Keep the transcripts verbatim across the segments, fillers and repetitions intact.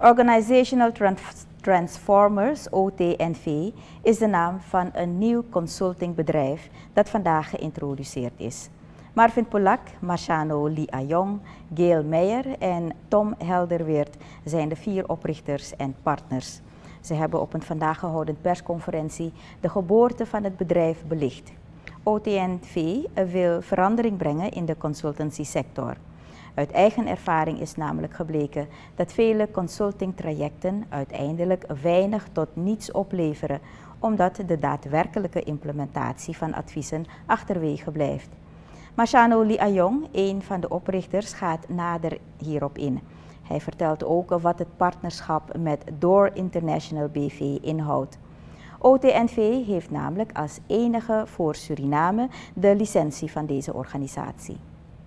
Organizational Trans Transformers, O T N V, is de naam van een nieuw consultingbedrijf dat vandaag geïntroduceerd is. Marvin Polak, Marciano Lee Ayong, Gail Meijer en Tom Helderweert zijn de vier oprichters en partners. Ze hebben op een vandaag gehouden persconferentie de geboorte van het bedrijf belicht. O T N V wil verandering brengen in de consultancy-sector. Uit eigen ervaring is namelijk gebleken dat vele consultingtrajecten uiteindelijk weinig tot niets opleveren, omdat de daadwerkelijke implementatie van adviezen achterwege blijft. Marciano Lee Ayong, een van de oprichters, gaat nader hierop in. Hij vertelt ook wat het partnerschap met Door International B V inhoudt. O T N V heeft namelijk als enige voor Suriname de licentie van deze organisatie.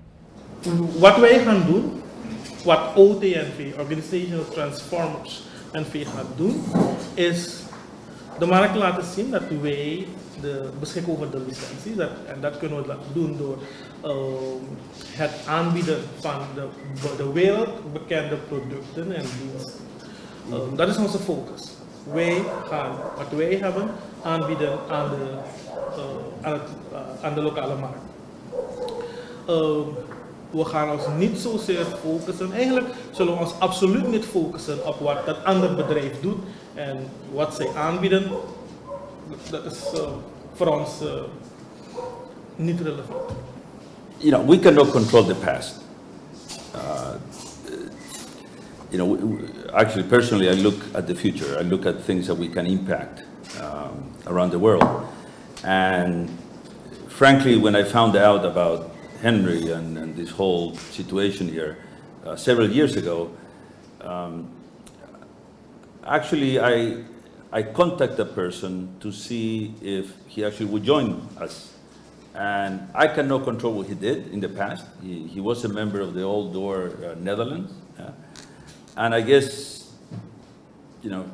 Wat wij gaan doen, wat O T N V, Organizational Transformers N V gaat doen, is de markt laten zien dat wij de beschikken over de licentie. Dat, en dat kunnen we doen door uh, het aanbieden van de, de wereldbekende producten en diensten. Um, dat is onze focus. Wij gaan wat wij hebben aanbieden aan de, uh, aan, het, uh, aan de lokale markt. Uh, we gaan ons niet zozeer focussen, eigenlijk zullen we ons absoluut niet focussen op wat dat andere bedrijf doet en wat zij aanbieden. Dat is uh, voor ons uh, niet relevant. You know, we cannot control the past. Uh, you know, we, we, actually, personally, I look at the future. I look at things that we can impact um, around the world. And frankly, when I found out about Henry and, and this whole situation here uh, several years ago, um, actually, I. I contacted a person to see if he actually would join us. And I cannot control what he did in the past. He, he was a member of the Old Door uh, Netherlands. Yeah. And I guess, you know,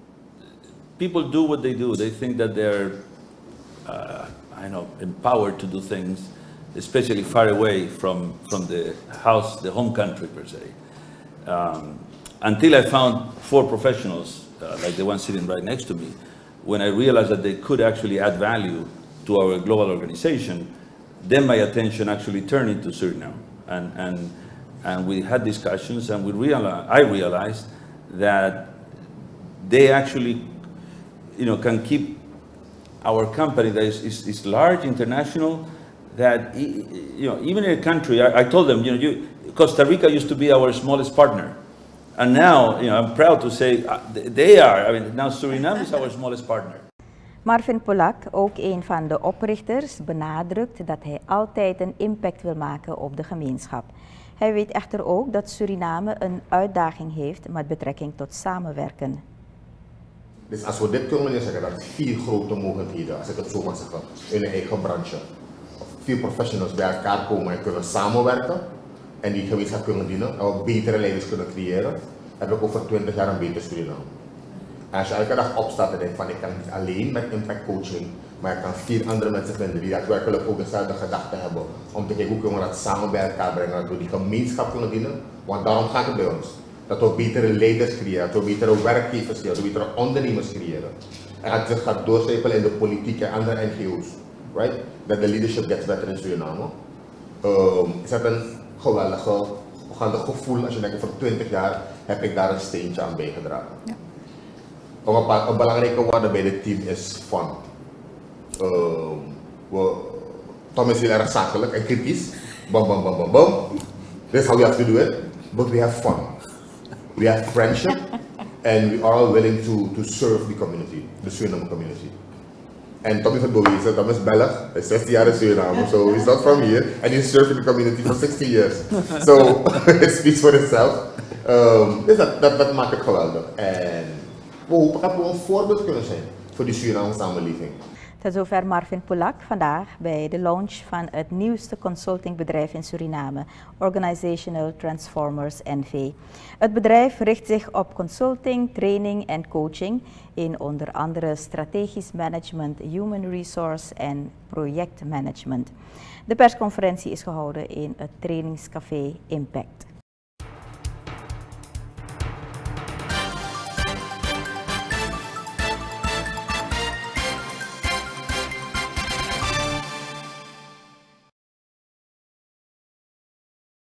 people do what they do. They think that they're, uh, I know, empowered to do things, especially far away from, from the house, the home country per se. Um, until I found four professionals Uh, like the one sitting right next to me, when I realized that they could actually add value to our global organization, then my attention actually turned into Suriname. And, and, and we had discussions and we realized, I realized that they actually you know, can keep our company that is, is, is large, international, that you know, even in a country, I, I told them, you know, you, Costa Rica used to be our smallest partner. And now, you know, I'm proud to say uh, they are. I mean, now Suriname is our smallest partner. Marvin Polak, ook een van de oprichters, benadrukt dat hij altijd een impact wil maken op de gemeenschap. Hij weet echter ook dat Suriname een uitdaging heeft met betrekking tot samenwerken. Dus als we dit kunnen zeggen, dat vier grote mogelijkheden, als ik het zo mag zeggen, in een eigen branche. Of vier professionals bij elkaar komen en kunnen samenwerken. En die gemeenschap kunnen dienen, en we betere leiders kunnen creëren, heb ik over twintig jaar een beter Suriname. En als je elke dag opstaat en denkt van ik kan niet alleen met impact coaching, maar ik kan vier andere mensen vinden die daadwerkelijk ook dezelfde gedachten hebben. Om te kijken hoe kunnen we dat samen bij elkaar brengen, dat we die gemeenschap kunnen dienen. Want daarom gaat het bij ons. Dat we betere leiders creëren, dat we betere werkgevers creëren, dat we betere ondernemers creëren. En dat het gaat doorcijpelen in de politiek en andere N G O's. Right? That the leadership gets better in Suriname. Um, is dat een geweldige, geweldig gevoel als je denkt voor twintig jaar heb ik daar een steentje aan bijgedragen. Ja. Een, een belangrijke waarde bij dit team is fun. Uh, we, Tom is heel erg zakelijk en kritisch. Bam, bam, bam, bam, bam. This is how we have to do it. But we have fun. We have friendship. And we are all willing to, to serve the community, the Suriname community. En Tom is het bewezen, Tom is Belg, hij is zestien jaar in Suriname, so he's not from here, and he's served the community for sixty years. So it speaks for itself. Um, dus dat, dat, dat maakt het geweldig. En we hopen dat we een voorbeeld kunnen zijn voor die Suriname samenleving. Tot zover Marvin Polak vandaag bij de launch van het nieuwste consultingbedrijf in Suriname, Organizational Transformers N V. Het bedrijf richt zich op consulting, training en coaching in onder andere strategisch management, human resource en projectmanagement. De persconferentie is gehouden in het trainingscafé Impact.